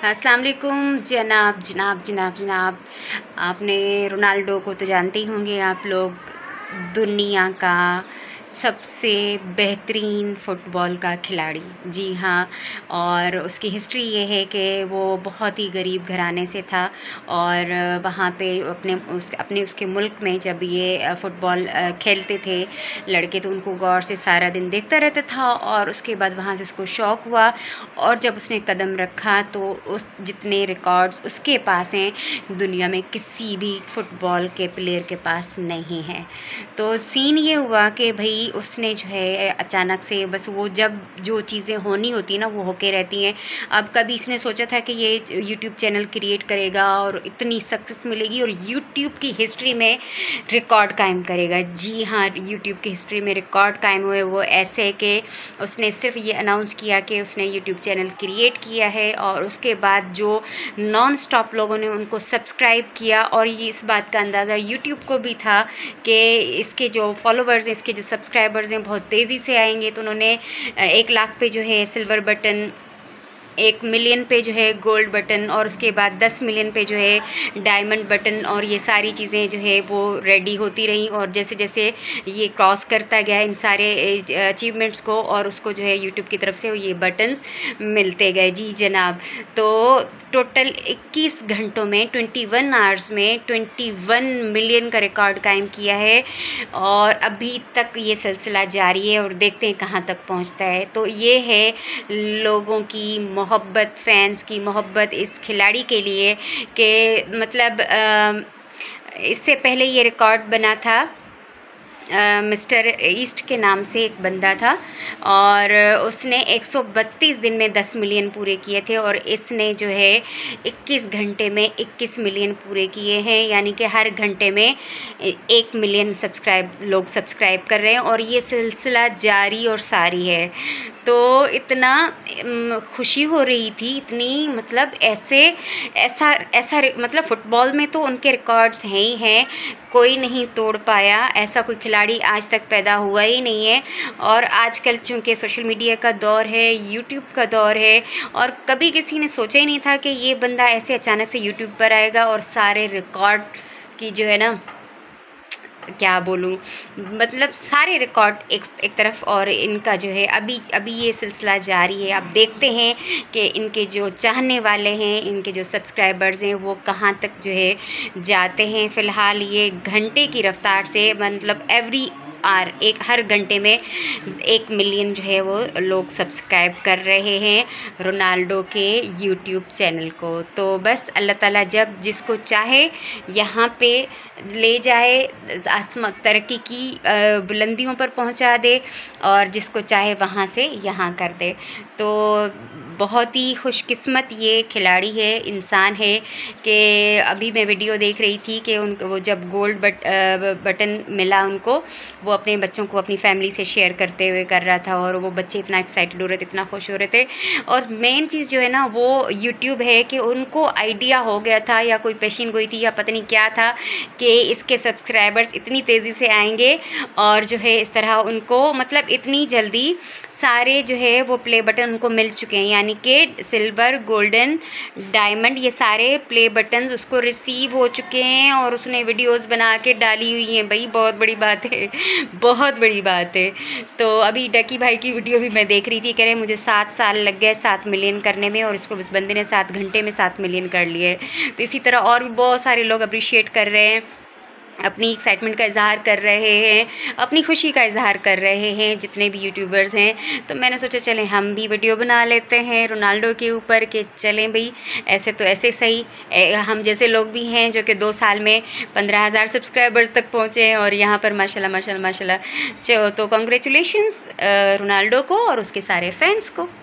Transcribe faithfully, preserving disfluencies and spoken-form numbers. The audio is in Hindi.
अस्सलाम वालेकुम जनाब जनाब जनाब जनाब आपने रोनाल्डो को तो जानते ही होंगे आप लोग। दुनिया का सबसे बेहतरीन फ़ुटबॉल का खिलाड़ी, जी हाँ। और उसकी हिस्ट्री ये है कि वो बहुत ही गरीब घराने से था और वहाँ पे अपने उस अपने उसके मुल्क में जब ये फ़ुटबॉल खेलते थे लड़के तो उनको गौर से सारा दिन देखता रहता था। और उसके बाद वहाँ से उसको शौक़ हुआ और जब उसने कदम रखा तो उस जितने रिकॉर्ड्स उसके पास हैं दुनिया में किसी भी फ़ुटबॉल के प्लेयर के पास नहीं है। तो सीन ये हुआ कि भाई उसने जो है अचानक से बस वो जब जो चीज़ें होनी होती हैं ना वो होके रहती हैं। अब कभी इसने सोचा था कि ये यूट्यूब चैनल क्रिएट करेगा और इतनी सक्सेस मिलेगी और यूट्यूब की हिस्ट्री में रिकॉर्ड कायम करेगा। जी हाँ, यूट्यूब की हिस्ट्री में रिकॉर्ड कायम हुए वो ऐसे कि उसने सिर्फ ये अनाउंस किया कि उसने यूट्यूब चैनल क्रिएट किया है और उसके बाद जो नॉन स्टॉप लोगों ने उनको सब्सक्राइब किया। और ये इस बात का अंदाज़ा यूट्यूब को भी था कि इसके जो फॉलोवर्स हैं, इसके जो सब्सक्राइबर्स हैं बहुत तेज़ी से आएंगे। तो उन्होंने एक लाख पे जो है सिल्वर बटन, एक मिलियन पे जो है गोल्ड बटन और उसके बाद दस मिलियन पे जो है डायमंड बटन और ये सारी चीज़ें जो है वो रेडी होती रहीं। और जैसे जैसे ये क्रॉस करता गया इन सारे अचीवमेंट्स को और उसको जो है यूट्यूब की तरफ से ये बटन्स मिलते गए। जी जनाब, तो टोटल इक्कीस घंटों में इक्कीस आवर्स में इक्कीस मिलियन का रिकॉर्ड कायम किया है और अभी तक ये सिलसिला जारी है और देखते हैं कहाँ तक पहुँचता है। तो ये है लोगों की मोहब्बत, फैंस की मोहब्बत इस खिलाड़ी के लिए कि मतलब इससे पहले ये रिकॉर्ड बना था मिस्टर ईस्ट के नाम से एक बंदा था और उसने एक सौ बत्तीस दिन में दस मिलियन पूरे किए थे और इसने जो है इक्कीस घंटे में इक्कीस मिलियन पूरे किए हैं। यानी कि हर घंटे में एक मिलियन सब्सक्राइब लोग सब्सक्राइब कर रहे हैं और ये सिलसिला जारी और सारी है। तो इतना खुशी हो रही थी, इतनी मतलब ऐसे ऐसा ऐसा मतलब फ़ुटबॉल में तो उनके रिकॉर्ड्स हैं ही हैं, कोई नहीं तोड़ पाया, ऐसा कोई खिलाड़ी आज तक पैदा हुआ ही नहीं है। और आजकल चूँकि सोशल मीडिया का दौर है, यूट्यूब का दौर है और कभी किसी ने सोचा ही नहीं था कि ये बंदा ऐसे अचानक से यूट्यूब पर आएगा और सारे रिकॉर्ड की जो है ना क्या बोलूँ मतलब सारे रिकॉर्ड एक एक तरफ और इनका जो है अभी अभी ये सिलसिला जारी है। अब देखते हैं कि इनके जो चाहने वाले हैं, इनके जो सब्सक्राइबर्स हैं वो कहाँ तक जो है जाते हैं। फ़िलहाल ये घंटे की रफ़्तार से मतलब एवरी आर एक हर घंटे में एक मिलियन जो है वो लोग सब्सक्राइब कर रहे हैं रोनाल्डो के यूट्यूब चैनल को। तो बस अल्लाह ताला जब जिसको चाहे यहाँ पे ले जाए, आसमा तरक्की की बुलंदियों पर पहुँचा दे और जिसको चाहे वहाँ से यहाँ कर दे। तो बहुत ही खुशकिस्मत ये खिलाड़ी है, इंसान है कि अभी मैं वीडियो देख रही थी कि उनको वो जब गोल्ड बट बटन मिला उनको, वो अपने बच्चों को अपनी फैमिली से शेयर करते हुए कर रहा था और वो बच्चे इतना एक्साइटेड हो रहे थे, इतना खुश हो रहे थे। और मेन चीज़ जो है ना वो यूट्यूब है कि उनको आइडिया हो गया था या कोई पेशीन गोई थी या पता नहीं क्या था कि इसके सब्सक्राइबर्स इतनी तेज़ी से आएंगे और जो है इस तरह उनको मतलब इतनी जल्दी सारे जो है वो प्ले बटन उनको मिल चुके हैं। यानी कि सिल्वर, गोल्डन, डायमंड ये सारे प्ले बटन्स उसको रिसीव हो चुके हैं और उसने वीडियोस बना के डाली हुई हैं। भाई बहुत बड़ी बात है, बहुत बड़ी बात है। तो अभी डकी भाई की वीडियो भी मैं देख रही थी, कह रहे मुझे सात साल लग गए सात मिलियन करने में और इसको इस बंदे ने सात घंटे में सात मिलियन कर लिए। तो इसी तरह और भी बहुत सारे लोग अप्रिशिएट कर रहे हैं, अपनी एक्साइटमेंट का इजहार कर रहे हैं, अपनी खुशी का इजहार कर रहे हैं जितने भी यूट्यूबर्स हैं। तो मैंने सोचा चलें हम भी वीडियो बना लेते हैं रोनाल्डो के ऊपर कि चलें भाई ऐसे तो ऐसे सही, हम जैसे लोग भी हैं जो कि दो साल में पंद्रह हज़ार सब्सक्राइबर्स तक पहुँचे हैं और यहाँ पर माशाल्लाह माशाल्लाह माशाल्लाह। तो कॉन्ग्रेचुलेशंस रोनाल्डो को और उसके सारे फैंस को।